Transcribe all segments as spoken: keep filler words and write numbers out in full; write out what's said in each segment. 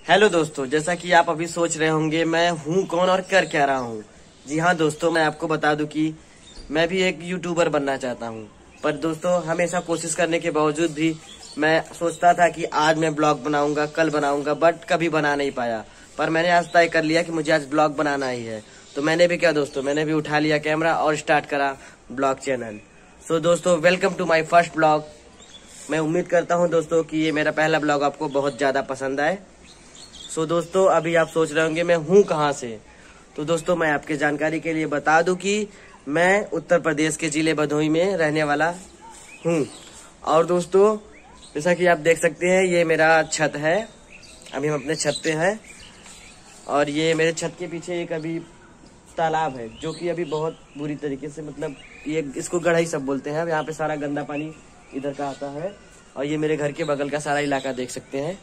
Hello दोस्तों, जैसा कि आप अभी सोच रहे होंगे मैं हूँ कौन और कर क्या रहा हूँ। जी हाँ दोस्तों, मैं आपको बता दूं कि मैं भी एक यूट्यूबर बनना चाहता हूँ। पर दोस्तों, हमेशा कोशिश करने के बावजूद भी मैं सोचता था कि आज मैं ब्लॉग बनाऊंगा, कल बनाऊंगा, बट कभी बना नहीं पाया। पर मैंने आज तय कर लिया कि मुझे आज ब्लॉग बनाना ही है। तो मैंने भी क्या दोस्तों, मैंने भी उठा लिया कैमरा और स्टार्ट करा ब्लॉग चैनल। सो दोस्तों, welcome to my first blog. मैं उम्मीद करता हूँ दोस्तों कि ये मेरा पहला ब्लॉग आपको बहुत ज्यादा पसंद आए। सो so, दोस्तों, अभी आप सोच रहे होंगे मैं हूँ कहाँ से। तो दोस्तों, मैं आपके जानकारी के लिए बता दूं कि मैं उत्तर प्रदेश के जिले भदोही में रहने वाला हूँ। और दोस्तों, जैसा कि आप देख सकते हैं, ये मेरा छत है। अभी हम अपने छत पे हैं और ये मेरे छत के पीछे एक अभी तालाब है, जो कि अभी बहुत बुरी तरीके से, मतलब ये इसको गढ़ई सब बोलते हैं। यहाँ पे सारा गंदा पानी इधर का आता है और ये मेरे घर के बगल का सारा इलाका देख सकते हैं।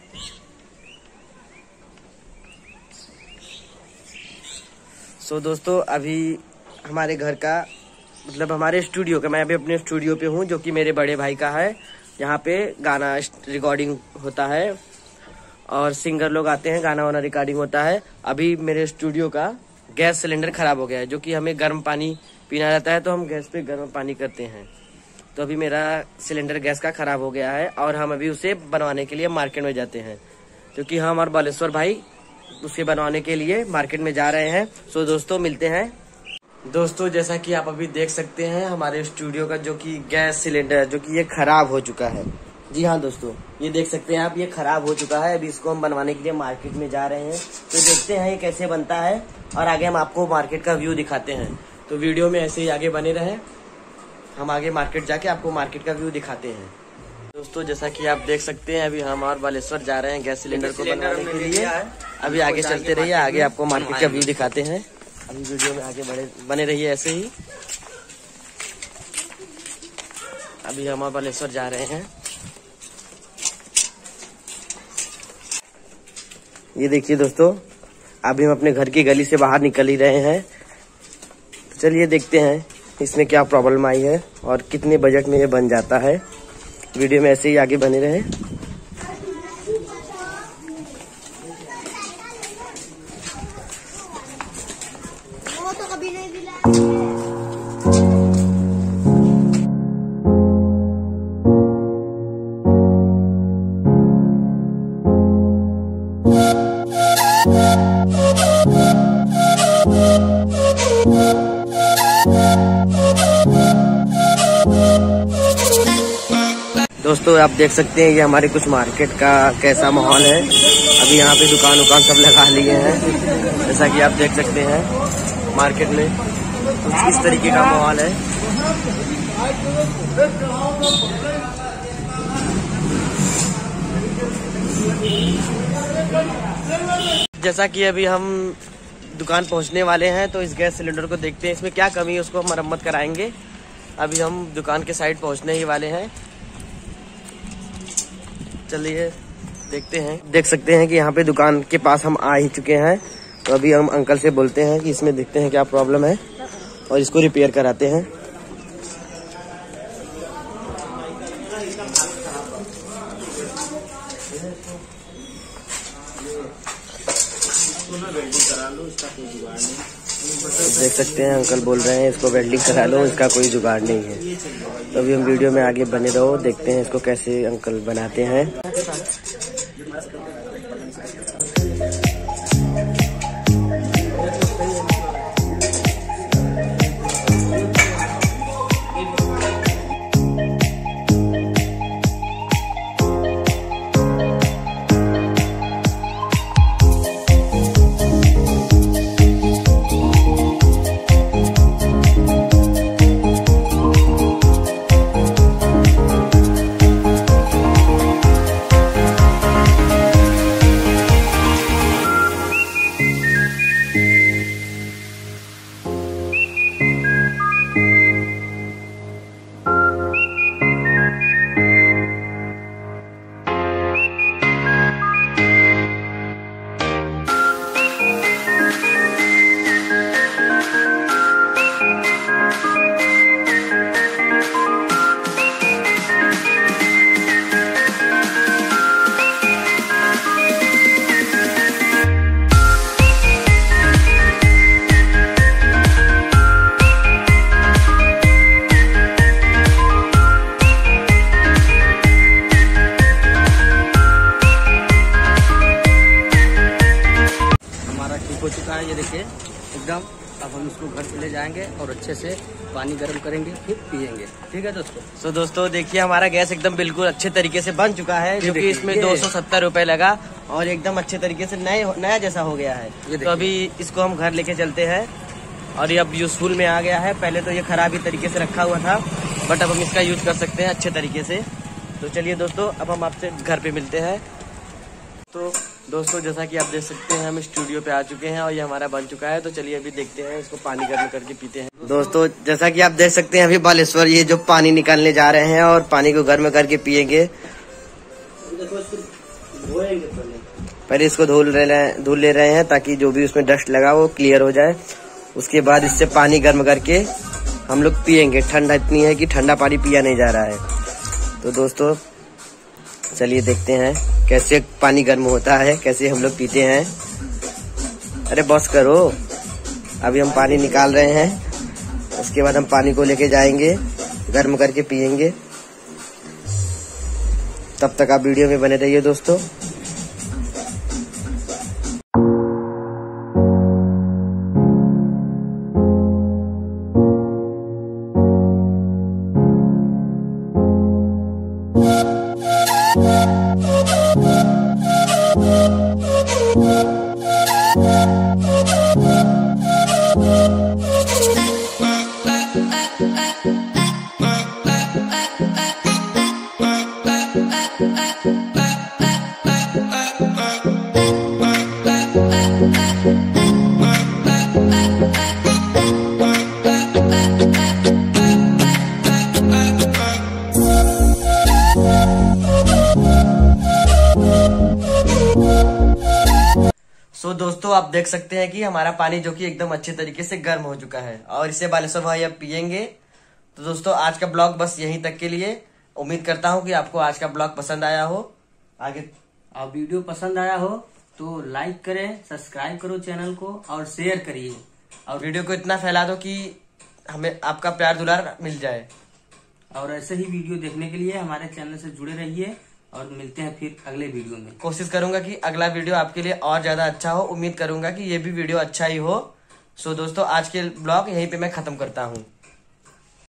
सो so, दोस्तों, अभी हमारे घर का, मतलब हमारे स्टूडियो का, मैं अभी अपने स्टूडियो पे हूँ, जो कि मेरे बड़े भाई का है। यहाँ पे गाना रिकॉर्डिंग होता है और सिंगर लोग आते हैं, गाना वाना रिकॉर्डिंग होता है। अभी मेरे स्टूडियो का गैस सिलेंडर खराब हो गया है, जो कि हमें गर्म पानी पीना रहता है, तो हम गैस पे गर्म पानी करते हैं। तो अभी मेरा सिलेंडर गैस का खराब हो गया है और हम अभी उसे बनवाने के लिए मार्केट में जाते हैं, क्योंकि हम और बालेश्वर भाई उसे बनवाने के लिए मार्केट में जा रहे हैं। सो दोस्तों, मिलते हैं। दोस्तों, जैसा कि आप अभी देख सकते हैं, हमारे स्टूडियो का जो कि गैस सिलेंडर, जो कि ये खराब हो चुका है। जी हाँ दोस्तों, ये देख सकते हैं आप, ये खराब हो चुका है। अभी इसको हम बनवाने के लिए मार्केट में जा रहे हैं। तो देखते हैं ये कैसे बनता है और आगे हम आपको मार्केट का व्यू दिखाते हैं। तो वीडियो में ऐसे ही आगे बने रहे, हम आगे मार्केट जाके आपको मार्केट का व्यू दिखाते हैं। दोस्तों, जैसा कि आप देख सकते हैं, अभी हम और बालेश्वर जा रहे हैं गैस सिलेंडर को बनवाने के लिए। अभी आगे चलते रहिए, आगे आपको मार्केट का व्यू दिखाते हैं। अभी वीडियो में आगे बने बने रहिए ऐसे ही। अभी हम और बालेश्वर जा रहे हैं। ये देखिए दोस्तों, अभी हम अपने घर की गली से बाहर निकल ही रहे हैं। चलिए देखते हैं इसमें क्या प्रॉब्लम आई है और कितने बजट में ये बन जाता है। वीडियो में ऐसे ही आगे बने रहे। वो तो कभी नहीं दिला। दोस्तों, आप देख सकते हैं ये हमारे कुछ मार्केट का कैसा माहौल है। अभी यहाँ पे दुकान उकान सब लगा लिए हैं, जैसा कि आप देख सकते हैं। मार्केट में कुछ इस तरीके का माहौल है। जैसा कि अभी हम दुकान पहुंचने वाले हैं, तो इस गैस सिलेंडर को देखते हैं इसमें क्या कमी है, उसको मरम्मत कराएंगे। अभी हम दुकान के साइड पहुंचने ही वाले हैं। चलिए देखते हैं। देख सकते हैं कि यहाँ पे दुकान के पास हम आ ही चुके हैं। तो अभी हम अंकल से बोलते हैं कि इसमें देखते हैं क्या प्रॉब्लम है और इसको रिपेयर कराते हैं। देख सकते हैं अंकल बोल रहे हैं इसको वेल्डिंग करा लो, इसका कोई जुगाड़ नहीं है। तो अभी हम वीडियो में आगे बने रहो, देखते हैं इसको कैसे अंकल बनाते हैं। हो चुका है, ये देखिए एकदम। अब हम इसको घर से ले जाएंगे और अच्छे से पानी गर्म करेंगे, फिर पियेंगे। ठीक है दोस्तों। सो दोस्तों देखिए हमारा गैस एकदम बिल्कुल अच्छे तरीके से बन चुका है, जो कि देखिए, इसमें ये- दो सौ सत्तर रूपए लगा और एकदम अच्छे तरीके से नए नया जैसा हो गया है। ये तो अभी इसको हम घर लेके चलते हैं और ये अब यूजफुल में आ गया है। पहले तो ये खराब ही तरीके से रखा हुआ था, बट अब हम इसका यूज कर सकते हैं अच्छे तरीके से। तो चलिए दोस्तों, अब हम आपसे घर पे मिलते हैं। तो दोस्तों जैसा कि आप देख सकते हैं हम स्टूडियो पे आ चुके हैं और ये हमारा बन चुका है। तो चलिए अभी देखते हैं, इसको पानी गर्म करके पीते हैं। दोस्तों जैसा कि आप देख सकते हैं अभी बालेश्वर ये जो पानी निकालने जा रहे हैं और पानी को गर्म करके पियेंगे। पहले इसको धुल रहे धुल ले रहे हैं ताकि जो भी उसमें डस्ट लगा वो क्लियर हो जाए। उसके बाद इससे पानी गर्म करके हम लोग पियेंगे। ठंडा इतनी है कि ठंडा पानी पिया नहीं जा रहा है। तो दोस्तों चलिए देखते हैं कैसे पानी गर्म होता है, कैसे हम लोग पीते हैं। अरे बस करो, अभी हम पानी निकाल रहे हैं। उसके बाद हम पानी को लेके जाएंगे, गर्म करके पियेंगे। तब तक आप वीडियो में बने रहिए दोस्तों। सो so, दोस्तों आप देख सकते हैं कि हमारा पानी जो कि एकदम अच्छे तरीके से गर्म हो चुका है और इसे बालेश्वर भाई अब पियेंगे। तो दोस्तों आज का ब्लॉग बस यहीं तक के लिए। उम्मीद करता हूं कि आपको आज का ब्लॉग पसंद आया हो। आगे आप वीडियो पसंद आया हो तो लाइक करें, सब्सक्राइब करो चैनल को और शेयर करिए और वीडियो को इतना फैला दो कि हमें आपका प्यार दुलार मिल जाए। और ऐसे ही वीडियो देखने के लिए हमारे चैनल से जुड़े रहिए और मिलते हैं फिर अगले वीडियो में। कोशिश करूंगा कि अगला वीडियो आपके लिए और ज्यादा अच्छा हो। उम्मीद करूंगा कि ये भी वीडियो अच्छा ही हो। सो दोस्तों आज के ब्लॉग यहीं पे मैं खत्म करता हूँ।